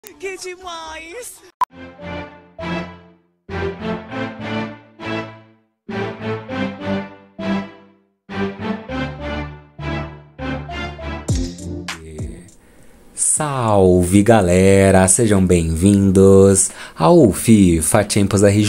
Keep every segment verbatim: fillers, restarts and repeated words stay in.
Que demais! Salve galera, sejam bem-vindos ao FIFA Champions R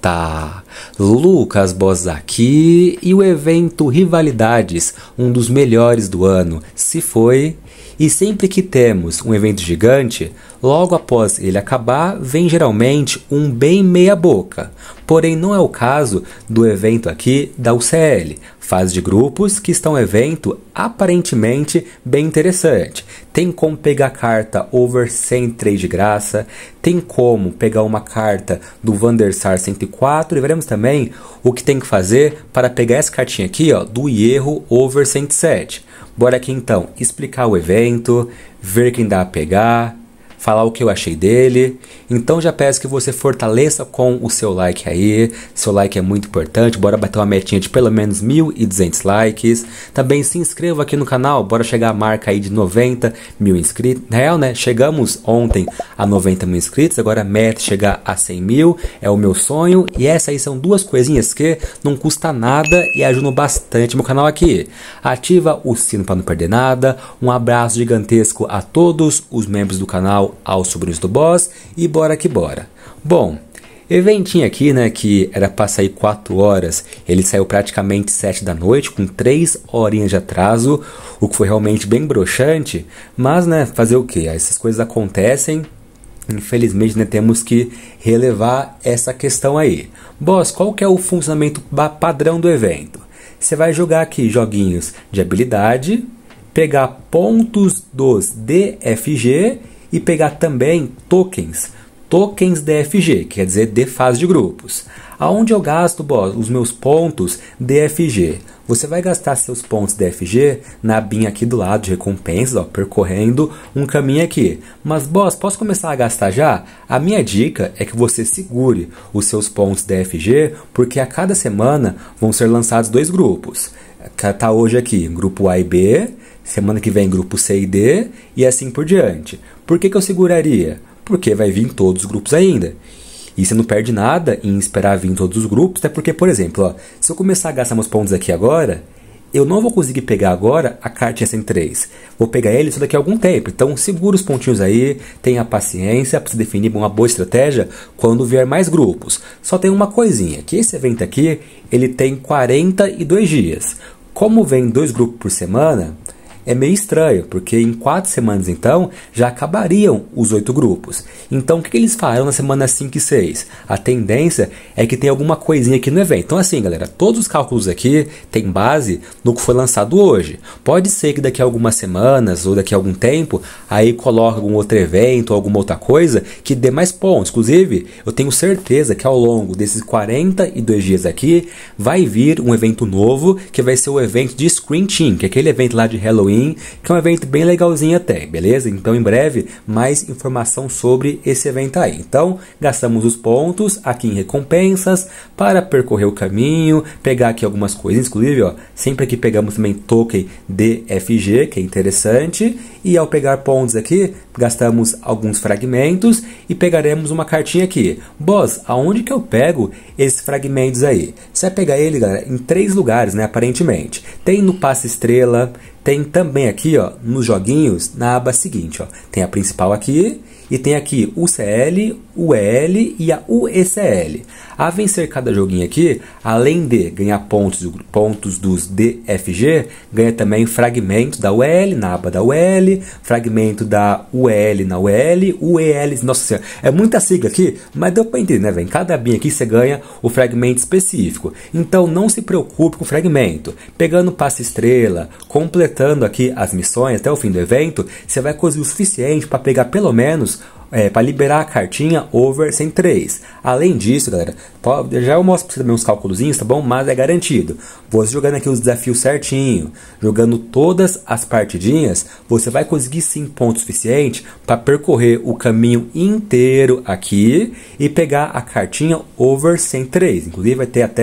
J. Lucas Boss aqui e o evento Rivalidades, um dos melhores do ano, se foi. E sempre que temos um evento gigante, logo após ele acabar, vem geralmente um bem meia boca. Porém não é o caso do evento aqui da U C L, fase de grupos, que está um evento aparentemente bem interessante. Tem como pegar carta over cento e três de graça, tem como pegar uma carta do Van der Sar cento e quatro e veremos também o que tem que fazer para pegar essa cartinha aqui, ó, do Hierro over cento e sete. Bora aqui então explicar o evento, ver quem dá a pegar, falar o que eu achei dele. Então já peço que você fortaleça com o seu like aí, seu like é muito importante, bora bater uma metinha de pelo menos mil e duzentos likes. Também se inscreva aqui no canal, bora chegar a marca aí de noventa mil inscritos. Na real, né, chegamos ontem a noventa mil inscritos, agora a meta é chegar a cem mil, é o meu sonho. E essas aí são duas coisinhas que não custa nada e ajudam bastante meu canal aqui. Ativa o sino para não perder nada, um abraço gigantesco a todos os membros do canal, aos sobrinhos do boss, e bora que bora. Bom, eventinho aqui, né, que era para sair quatro horas, ele saiu praticamente sete da noite, com três horinhas de atraso, o que foi realmente bem broxante, mas, né, fazer o que? Essas coisas acontecem, infelizmente, né, temos que relevar essa questão aí. Boss, qual que é o funcionamento padrão do evento? Você vai jogar aqui joguinhos de habilidade, pegar pontos dos D F G e pegar também tokens, tokens D F G, que quer dizer de fase de grupos. Aonde eu gasto, boss, os meus pontos D F G? Você vai gastar seus pontos D F G na abinha aqui do lado de recompensas, ó, percorrendo um caminho aqui. Mas, boss, posso começar a gastar já? A minha dica é que você segure os seus pontos D F G, porque a cada semana vão ser lançados dois grupos. Tá hoje aqui, grupo A e B, semana que vem grupo C e D, e assim por diante. Por que que eu seguraria? Porque vai vir todos os grupos ainda. E você não perde nada em esperar vir todos os grupos, até porque, por exemplo, ó, se eu começar a gastar meus pontos aqui agora, eu não vou conseguir pegar agora a cartinha cento e três. Vou pegar ele só daqui a algum tempo. Então segura os pontinhos aí, tenha paciência para se definir uma boa estratégia quando vier mais grupos. Só tem uma coisinha, que esse evento aqui, ele tem quarenta e dois dias. Como vem dois grupos por semana, é meio estranho, porque em quatro semanas então já acabariam os oito grupos. Então o que, que eles farão na semana cinco e seis? A tendência é que tenha alguma coisinha aqui no evento. Então assim, galera, todos os cálculos aqui têm base no que foi lançado hoje. Pode ser que daqui a algumas semanas ou daqui a algum tempo aí coloque algum outro evento ou alguma outra coisa que dê mais pontos. Inclusive, eu tenho certeza que ao longo desses quarenta e dois dias aqui vai vir um evento novo, que vai ser o evento de Screen Team, que é aquele evento lá de Halloween, que é um evento bem legalzinho até, beleza? Então em breve mais informação sobre esse evento aí. Então gastamos os pontos aqui em recompensas para percorrer o caminho, pegar aqui algumas coisas, inclusive ó, sempre aqui pegamos também token D F G, que é interessante, e ao pegar pontos aqui gastamos alguns fragmentos e pegaremos uma cartinha aqui. Boss, aonde que eu pego esses fragmentos aí? Você vai pegar ele, galera, em três lugares, né, aparentemente. Tem no passe estrela, tem também aqui, ó, nos joguinhos, na aba seguinte, ó, tem a principal aqui e tem aqui o C L, o E L e a U E C L. A vencer cada joguinho aqui, além de ganhar pontos, pontos dos D F G, ganha também fragmento da U E L na aba da U E L, fragmento da U E L na U E L, U E L, nossa senhora, é muita sigla aqui, mas deu para entender, né, velho? Cada abinha aqui você ganha o fragmento específico. Então não se preocupe com o fragmento. Pegando o passe estrela, completando aqui as missões até o fim do evento, você vai conseguir o suficiente para pegar pelo menos É, para liberar a cartinha over cento e três. Além disso, galera, pode, já eu mostro para você também uns cálculozinhos, tá bom? Mas é garantido. Você jogando aqui os desafios certinho, jogando todas as partidinhas, você vai conseguir sim ponto suficiente para percorrer o caminho inteiro aqui e pegar a cartinha over cento e três. Inclusive vai ter até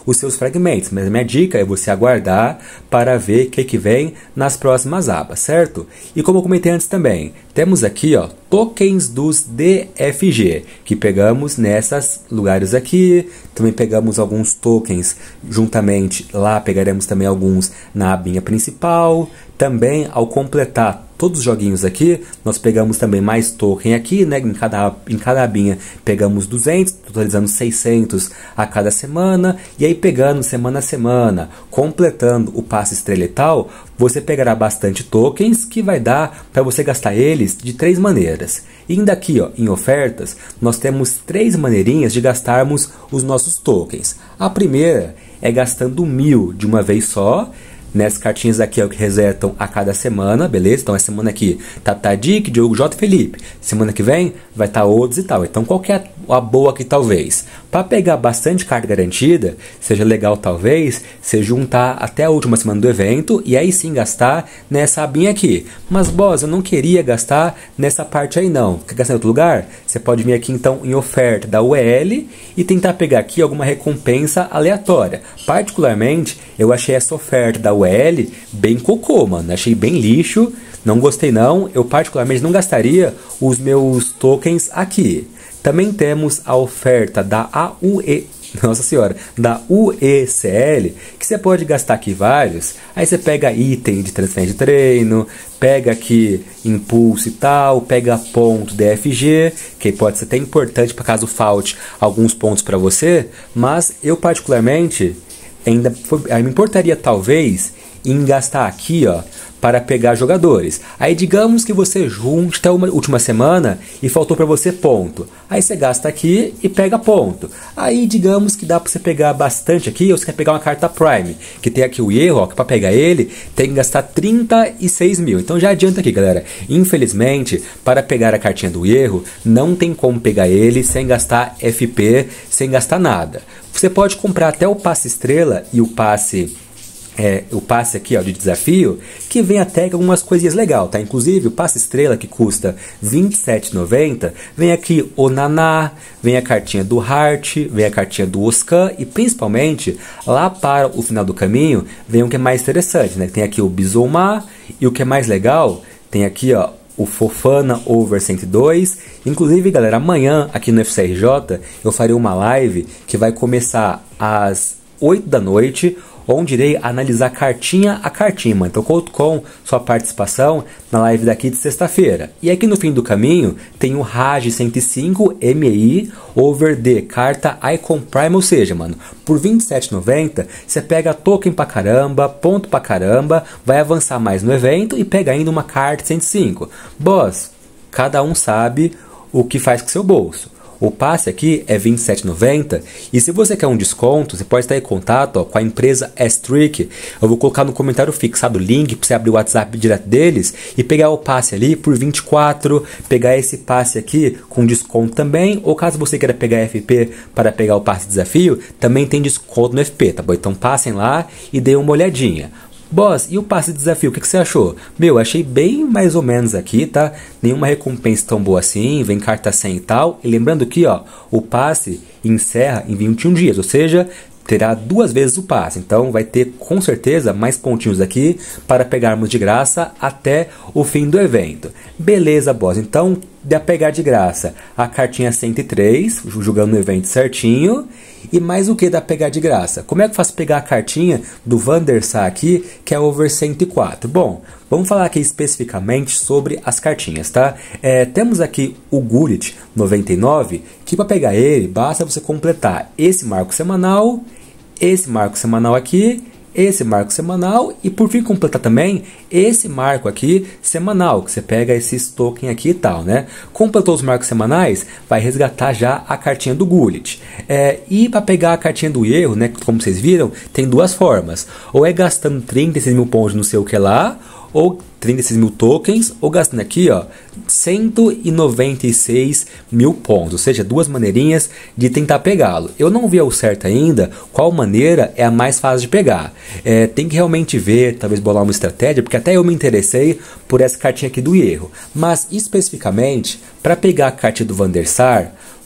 os seus fragmentos, mas a minha dica é você aguardar para ver o que, que vem nas próximas abas, certo? E como eu comentei antes também, temos aqui, ó, tokens dos D F G, que pegamos nesses lugares aqui, também pegamos alguns tokens juntamente, lá pegaremos também alguns na abinha principal, também ao completar todos os joguinhos aqui, nós pegamos também mais token aqui, né? Em cada, em cada abinha pegamos duzentos, totalizando seiscentos a cada semana, e aí pegando semana a semana, completando o passe estrela e tal, você pegará bastante tokens, que vai dar para você gastar eles de três maneiras. E ainda aqui, ó, em ofertas, nós temos três maneirinhas de gastarmos os nossos tokens. A primeira é gastando mil de uma vez só. Nessas cartinhas aqui é o que resetam a cada semana, beleza? Então, essa semana aqui tá Tadic, Diogo J, Felipe. Semana que vem vai estar tá outros e tal. Então, qual que é a boa aqui, talvez? Para pegar bastante carta garantida, seja legal, talvez, você juntar até a última semana do evento e aí sim gastar nessa abinha aqui. Mas, boss, eu não queria gastar nessa parte aí, não. Quer gastar em outro lugar? Você pode vir aqui, então, em oferta da U E L e tentar pegar aqui alguma recompensa aleatória. Particularmente, eu achei essa oferta da U E L bem cocô, mano. Achei bem lixo. Não gostei, não. Eu, particularmente, não gastaria os meus tokens aqui. Também temos a oferta da A U E, nossa senhora, da U E C L, que você pode gastar aqui vários. Aí você pega item de transferência de treino, pega aqui impulso e tal, pega ponto D F G, que pode ser até importante para caso falte alguns pontos para você. Mas eu, particularmente, ainda me importaria talvez em gastar aqui, ó, para pegar jogadores. Aí digamos que você junte até uma última semana e faltou para você ponto. Aí você gasta aqui e pega ponto. Aí digamos que dá para você pegar bastante aqui, ou você quer pegar uma carta Prime, que tem aqui o erro, ó, que para pegar ele tem que gastar trinta e seis mil. Então já adianta aqui, galera. Infelizmente, para pegar a cartinha do erro, não tem como pegar ele sem gastar F P, sem gastar nada. Você pode comprar até o passe estrela e o passe É, o passe aqui, ó, de desafio, que vem até com algumas coisinhas legais, tá? Inclusive o passe estrela, que custa vinte e sete reais e noventa centavos, vem aqui o Naná, vem a cartinha do Heart, vem a cartinha do Oscan e principalmente lá para o final do caminho vem o que é mais interessante, né? Tem aqui o Bizumar e o que é mais legal, tem aqui, ó, o Fofana Over cento e dois. Inclusive, galera, amanhã aqui no F C R J eu farei uma live que vai começar às oito da noite, onde irei analisar cartinha a cartinha, mano. Então conto com sua participação na live daqui de sexta-feira. E aqui no fim do caminho tem o Raj cento e cinco M I Over D, carta Icon Prime, ou seja, mano, por vinte e sete reais e noventa centavos você pega token pra caramba, ponto pra caramba, vai avançar mais no evento e pega ainda uma carta cento e cinco. Boss, cada um sabe o que faz com seu bolso. O passe aqui é vinte e sete reais e noventa centavos e se você quer um desconto, você pode estar em contato, ó, com a empresa S-Trick. Eu vou colocar no comentário fixado o link para você abrir o WhatsApp direto deles e pegar o passe ali por vinte e quatro reais, pegar esse passe aqui com desconto também, ou caso você queira pegar F P para pegar o passe desafio, também tem desconto no F P, tá bom? Então passem lá e deem uma olhadinha. Boss, e o passe de desafio, o que, que você achou? Meu, achei bem mais ou menos aqui, tá? Nenhuma recompensa tão boa assim, vem carta cem e tal. E lembrando que, ó, o passe encerra em vinte e um dias, ou seja, terá duas vezes o passe. Então vai ter com certeza mais pontinhos aqui para pegarmos de graça até o fim do evento. Beleza, boss. Então dá pegar de graça a cartinha cento e três, jogando no evento certinho. E mais o que dá pegar de graça? Como é que eu faço pegar a cartinha do Van der Sar aqui, que é over cento e quatro? Bom, vamos falar aqui especificamente sobre as cartinhas, tá? É, temos aqui o Gullit noventa e nove, que para pegar ele, basta você completar esse marco semanal, esse marco semanal aqui, esse marco semanal e por fim completar também esse marco aqui semanal, que você pega esses tokens aqui e tal, né? Completou os marcos semanais, vai resgatar já a cartinha do Gullit. É, e para pegar a cartinha do erro, né, como vocês viram, tem duas formas. Ou é gastando trinta e seis mil pontos no seu que lá, ou trinta e seis mil tokens, ou gastando aqui, ó, cento e noventa e seis mil pontos, ou seja, duas maneirinhas de tentar pegá-lo. Eu não vi ao certo ainda qual maneira é a mais fácil de pegar. É, tem que realmente ver, talvez bolar uma estratégia, porque até eu me interessei por essa cartinha aqui do erro. Mas especificamente, para pegar a cartinha do Van der Sar,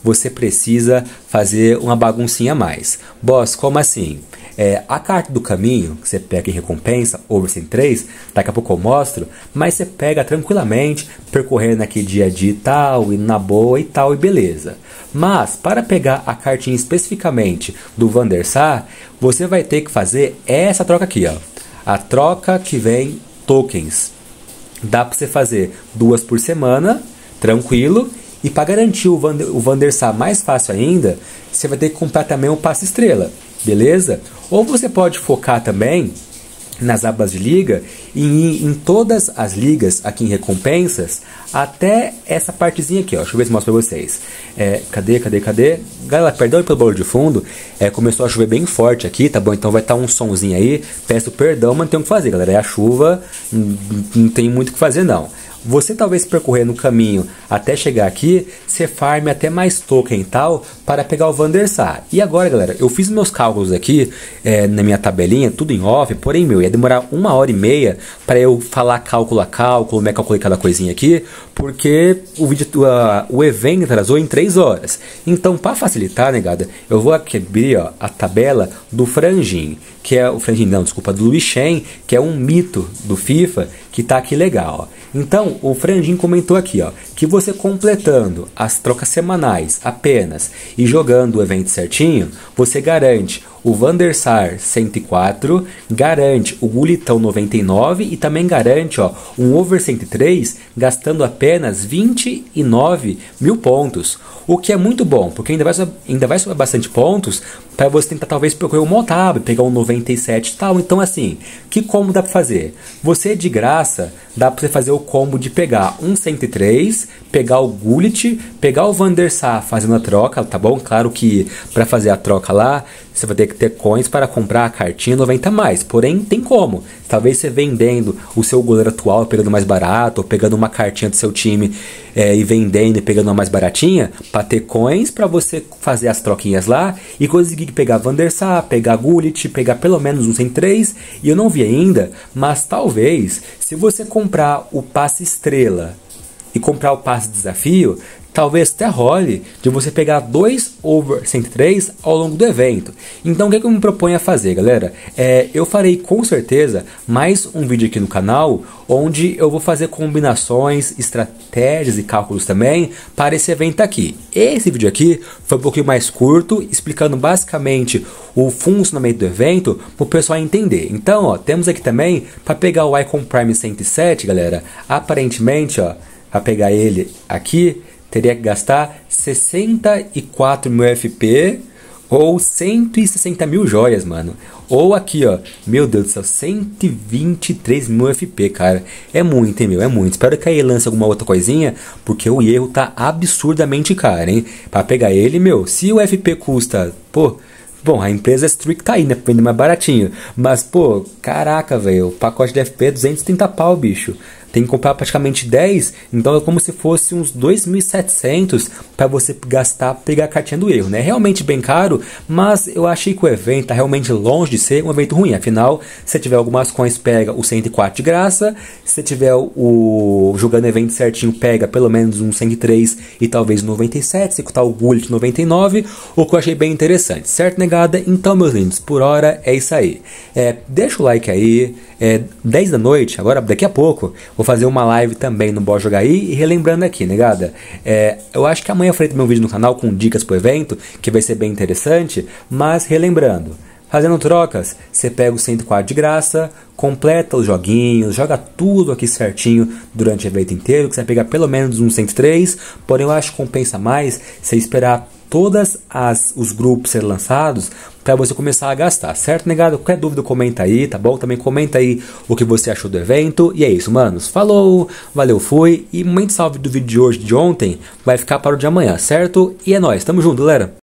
você precisa fazer uma baguncinha a mais. Boss, como assim? É, a carta do caminho, que você pega em recompensa, over cento e três, daqui a pouco eu mostro, mas você pega tranquilamente, percorrendo aqui dia a dia e tal, e na boa e tal, e beleza. Mas, para pegar a cartinha especificamente do Van der Sar, você vai ter que fazer essa troca aqui, ó. A troca que vem tokens. Dá para você fazer duas por semana, tranquilo, e para garantir o Van, o Van der Sar mais fácil ainda, você vai ter que comprar também um passe estrela. Beleza? Ou você pode focar também nas abas de liga e ir em todas as ligas aqui em recompensas até essa partezinha aqui, ó. Deixa eu ver se mostro pra vocês. É, cadê, cadê, cadê? Galera, perdão pelo barulho de fundo. É, começou a chover bem forte aqui, tá bom? Então vai estar um sonzinho aí. Peço perdão, mas não tem o que fazer, galera. É a chuva, não, não tem muito o que fazer não. Você talvez percorrer no caminho até chegar aqui, você farme até mais token e tal para pegar o Van der Sar. E agora, galera, eu fiz meus cálculos aqui é, na minha tabelinha, tudo em off, porém, meu, ia demorar uma hora e meia para eu falar cálculo a cálculo, como é que eu calculei cada coisinha aqui, porque o, vídeo, uh, o evento atrasou em três horas. Então, para facilitar, negada, eu vou aqui abrir ó, a tabela do Franjin, que é o Franjin, não, desculpa, do Luís Chen, que é um mito do FIFA, que tá aqui legal, ó. Então, o Franjin comentou aqui, ó, que você completando as trocas semanais apenas e jogando o evento certinho, você garante o Van der Sar cento e quatro, garante o Gulitão noventa e nove e também garante ó, um over cento e três gastando apenas vinte e nove mil pontos. O que é muito bom, porque ainda vai, ainda vai sobrar bastante pontos para você tentar talvez procurar um Motab, pegar um noventa e sete e tal. Então assim, que combo dá para fazer? Você de graça, dá para você fazer o combo de pegar um cento e três, pegar o Gullit, pegar o Van der Sar fazendo a troca, tá bom? Claro que para fazer a troca lá, você vai ter que ter coins para comprar a cartinha noventa mais, porém tem como. Talvez você vendendo o seu goleiro atual, pegando mais barato, ou pegando uma cartinha do seu time é, e vendendo e pegando uma mais baratinha, para ter coins para você fazer as troquinhas lá e conseguir pegar Van der Sar, pegar Gullit, pegar pelo menos um cento e três, e eu não vi ainda, mas talvez, se você comprar o passe estrela e comprar o passe desafio, talvez até role de você pegar dois over cento e três ao longo do evento. Então o que, é que eu me proponho a fazer, galera? É, eu farei com certeza mais um vídeo aqui no canal, onde eu vou fazer combinações, estratégias e cálculos também para esse evento aqui. Esse vídeo aqui foi um pouquinho mais curto, explicando basicamente o funcionamento do evento para o pessoal entender. Então, ó, temos aqui também, para pegar o Icon Prime cento e sete, galera, aparentemente, ó, para pegar ele aqui, teria que gastar sessenta e quatro mil F P ou cento e sessenta mil joias, mano. Ou aqui, ó, meu Deus do céu, cento e vinte e três mil F P, cara. É muito, hein, meu, é muito. Espero que aí lance alguma outra coisinha, porque o erro tá absurdamente caro, hein. Pra pegar ele, meu, se o F P custa, pô... Bom, a empresa Strict tá aí, né, pra vender mais baratinho. Mas, pô, caraca, velho, o pacote de F P é duzentos e trinta pau, bicho. Tem que comprar praticamente dez, então é como se fosse uns dois mil e setecentos para você gastar para pegar a cartinha do erro, né? É realmente bem caro, mas eu achei que o evento tá realmente longe de ser um evento ruim. Afinal, se tiver algumas coins, pega o cento e quatro de graça. Se tiver o jogando o evento certinho, pega pelo menos um cento e três e talvez noventa e sete, se custar o Gullit noventa e nove, o que eu achei bem interessante, certo, negada? Então, meus lindos, por hora é isso aí. É, deixa o like aí, é dez da noite, agora daqui a pouco, vou fazer uma live também no Bora Jogar Aí. E relembrando aqui, negada, é, eu acho que amanhã eu farei também um vídeo no canal com dicas pro evento, que vai ser bem interessante. Mas relembrando, fazendo trocas, você pega o cento e quatro de graça, completa os joguinhos, joga tudo aqui certinho durante o evento inteiro, que você vai pegar pelo menos um cento e três, porém eu acho que compensa mais você esperar todas as os grupos serem lançados para você começar a gastar, certo, negado? Qualquer dúvida comenta aí, tá bom? Também comenta aí o que você achou do evento. E é isso, manos. Falou, valeu, fui. E muito salve do vídeo de hoje, de ontem, vai ficar para o de amanhã, certo? E é nóis, tamo junto, galera.